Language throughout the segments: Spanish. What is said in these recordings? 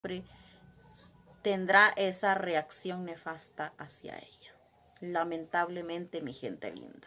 tendrá esa reacción nefasta hacia ella. Lamentablemente, mi gente linda.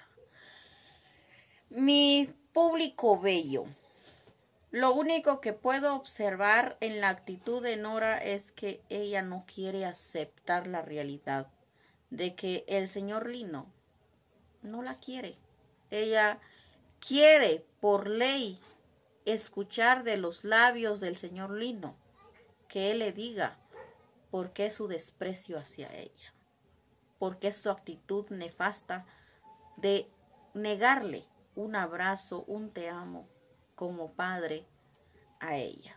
Mi público bello. Lo único que puedo observar en la actitud de Nora es que ella no quiere aceptar la realidad de que el señor Lino no la quiere. Ella quiere por ley escuchar de los labios del señor Lino que él le diga por qué su desprecio hacia ella, por qué su actitud nefasta de negarle un abrazo, un te amo como padre a ella.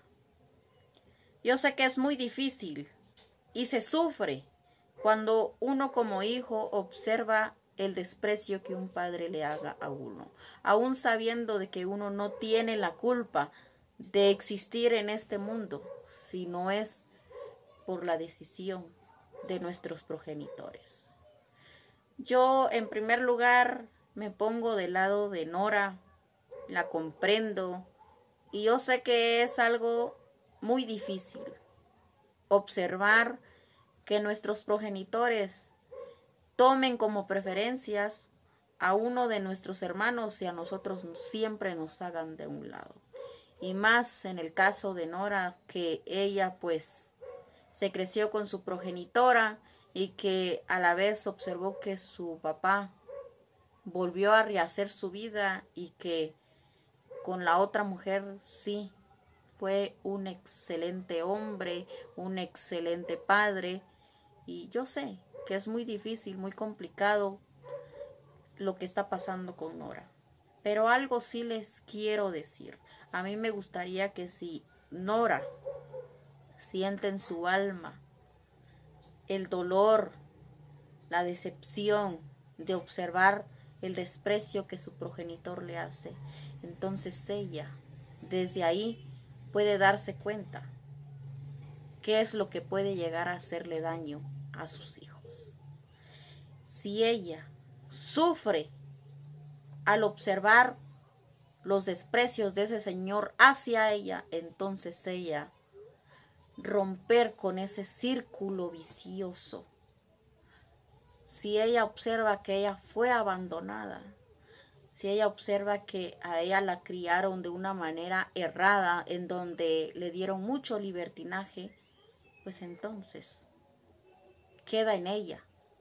Yo sé que es muy difícil y se sufre cuando uno como hijo observa el desprecio que un padre le haga a uno, aún sabiendo de que uno no tiene la culpa de existir en este mundo, si no es por la decisión de nuestros progenitores. Yo, en primer lugar, me pongo del lado de Nora, la comprendo, y yo sé que es algo muy difícil observar que nuestros progenitores tomen como preferencias a uno de nuestros hermanos y a nosotros siempre nos hagan de un lado. Y más en el caso de Nora, que ella pues se creció con su progenitora y que a la vez observó que su papá volvió a rehacer su vida y que con la otra mujer sí fue un excelente hombre, un excelente padre. Y yo sé que es muy difícil, muy complicado lo que está pasando con Nora. Pero algo sí les quiero decir. A mí me gustaría que si Nora siente en su alma el dolor, la decepción de observar el desprecio que su progenitor le hace, entonces ella desde ahí puede darse cuenta qué es lo que puede llegar a hacerle daño a sus hijos. Si ella sufre al observar los desprecios de ese señor hacia ella, entonces ella romper con ese círculo vicioso. Si ella observa que ella fue abandonada, si ella observa que a ella la criaron de una manera errada, en donde le dieron mucho libertinaje, pues entonces queda en ella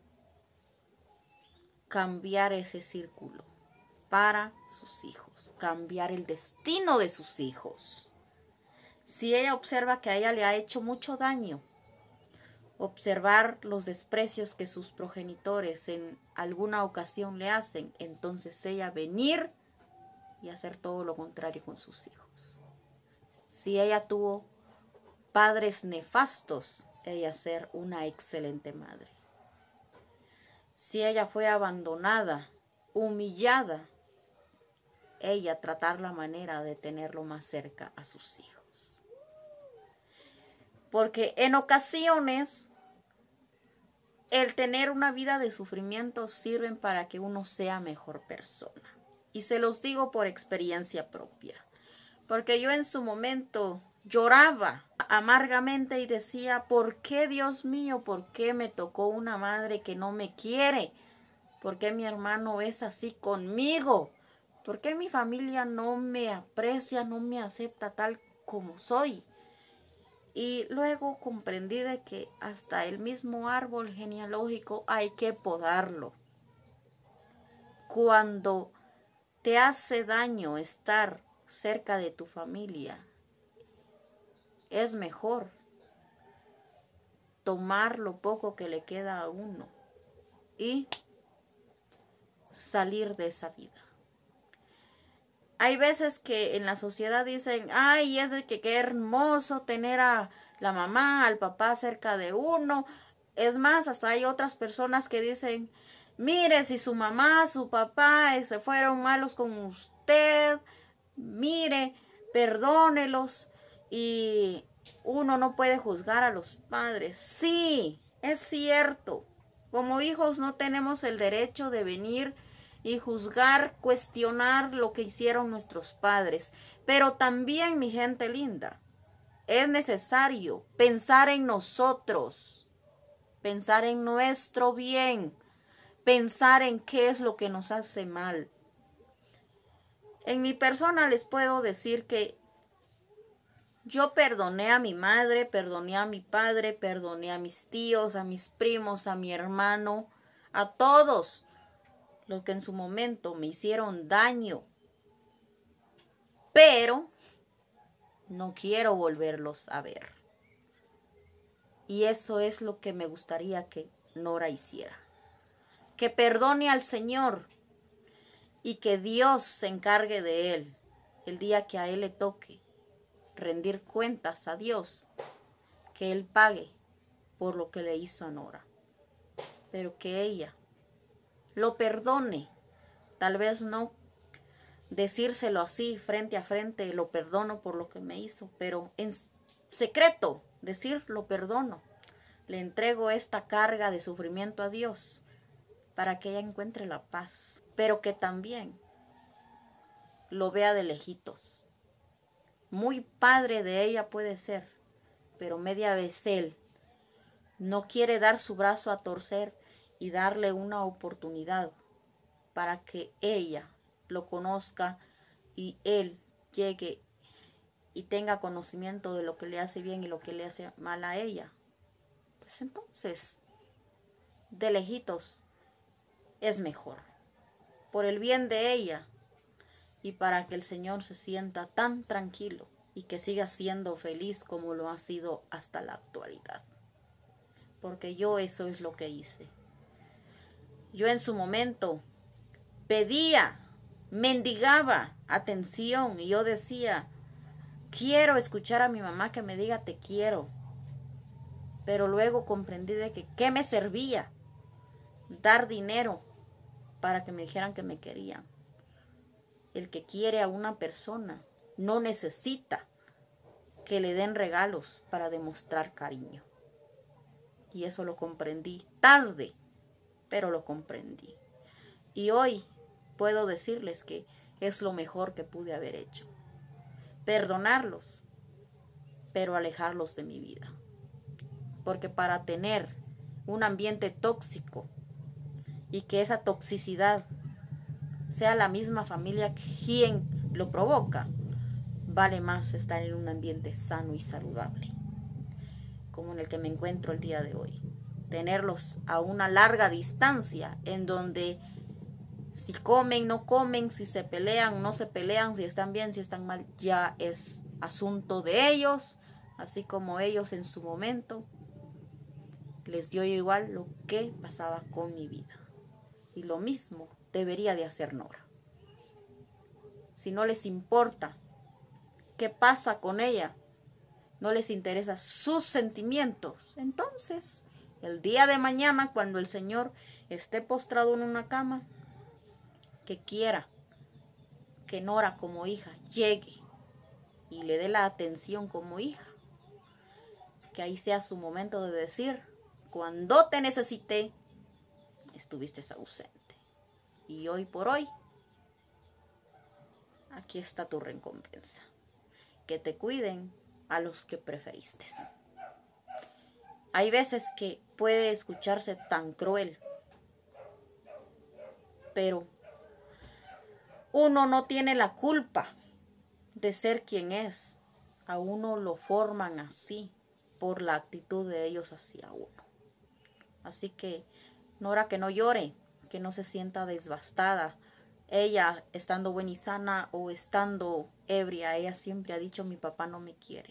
cambiar ese círculo para sus hijos, cambiar el destino de sus hijos. Si ella observa que a ella le ha hecho mucho daño, observar los desprecios que sus progenitores en alguna ocasión le hacen, entonces ella venir y hacer todo lo contrario con sus hijos. Si ella tuvo padres nefastos, ella ser una excelente madre. Si ella fue abandonada, humillada, ella tratar la manera de tenerlo más cerca a sus hijos. Porque en ocasiones el tener una vida de sufrimiento sirven para que uno sea mejor persona. Y se los digo por experiencia propia. Porque yo en su momento lloraba amargamente y decía, ¿por qué, Dios mío? ¿Por qué me tocó una madre que no me quiere? ¿Por qué mi hermano es así conmigo? ¿Por qué mi familia no me aprecia, no me acepta tal como soy? Y luego comprendí de que hasta el mismo árbol genealógico hay que podarlo. Cuando te hace daño estar cerca de tu familia, es mejor tomar lo poco que le queda a uno y salir de esa vida. Hay veces que en la sociedad dicen, ay, es de que qué hermoso tener a la mamá, al papá cerca de uno. Es más, hasta hay otras personas que dicen, mire, si su mamá, su papá se fueron malos con usted, mire, perdónelos. Y uno no puede juzgar a los padres. Sí, es cierto. Como hijos no tenemos el derecho de venir y juzgar, cuestionar lo que hicieron nuestros padres. Pero también, mi gente linda, es necesario pensar en nosotros, pensar en nuestro bien, pensar en qué es lo que nos hace mal. En mi persona les puedo decir que yo perdoné a mi madre, perdoné a mi padre, perdoné a mis tíos, a mis primos, a mi hermano, a todos los que en su momento me hicieron daño. Pero no quiero volverlos a ver. Y eso es lo que me gustaría que Nora hiciera. Que perdone al Señor y que Dios se encargue de él el día que a él le toque rendir cuentas a Dios, que él pague por lo que le hizo a Nora, pero que ella lo perdone. Tal vez no decírselo así frente a frente, lo perdono por lo que me hizo, pero en secreto decir lo perdono, le entrego esta carga de sufrimiento a Dios para que ella encuentre la paz, pero que también lo vea de lejitos. Muy padre de ella puede ser, pero media vez él no quiere dar su brazo a torcer y darle una oportunidad para que ella lo conozca y él llegue y tenga conocimiento de lo que le hace bien y lo que le hace mal a ella. Pues entonces, de lejitos es mejor, por el bien de ella y para que el Señor se sienta tan tranquilo y que siga siendo feliz como lo ha sido hasta la actualidad. Porque yo eso es lo que hice. Yo en su momento pedía, mendigaba atención y yo decía, quiero escuchar a mi mamá que me diga te quiero. Pero luego comprendí de que qué me servía dar dinero para que me dijeran que me querían. El que quiere a una persona no necesita que le den regalos para demostrar cariño. Y eso lo comprendí tarde, pero lo comprendí. Y hoy puedo decirles que es lo mejor que pude haber hecho. Perdonarlos, pero alejarlos de mi vida. Porque para tener un ambiente tóxico y que esa toxicidad sea la misma familia quien lo provoca, vale más estar en un ambiente sano y saludable, como en el que me encuentro el día de hoy. Tenerlos a una larga distancia, en donde si comen, no comen, si se pelean, no se pelean, si están bien, si están mal, ya es asunto de ellos, así como ellos en su momento les dio igual lo que pasaba con mi vida. Y lo mismo debería de hacer Nora. Si no les importa qué pasa con ella, no les interesa sus sentimientos, entonces el día de mañana, cuando el Señor esté postrado en una cama, que quiera que Nora como hija llegue y le dé la atención como hija, que ahí sea su momento de decir, cuando te necesité, estuviste ausente. Y hoy por hoy, aquí está tu recompensa. Que te cuiden a los que preferiste. Hay veces que puede escucharse tan cruel, pero uno no tiene la culpa de ser quien es. A uno lo forman así por la actitud de ellos hacia uno. Así que Nora, que no llore, que no se sienta devastada. Ella, estando buena y sana o estando ebria, ella siempre ha dicho, mi papá no me quiere.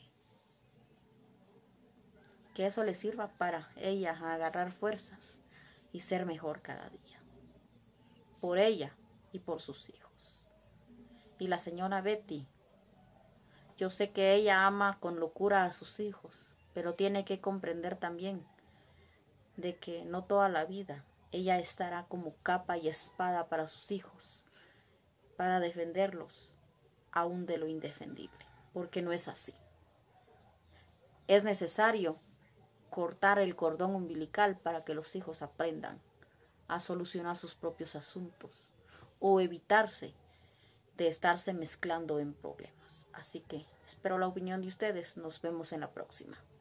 Que eso le sirva para ella agarrar fuerzas y ser mejor cada día. Por ella y por sus hijos. Y la señora Betty, yo sé que ella ama con locura a sus hijos, pero tiene que comprender también de que no toda la vida ella estará como capa y espada para sus hijos, para defenderlos aún de lo indefendible, porque no es así. Es necesario cortar el cordón umbilical para que los hijos aprendan a solucionar sus propios asuntos o evitarse de estarse mezclando en problemas. Así que Espero la opinión de ustedes. Nos vemos en la próxima.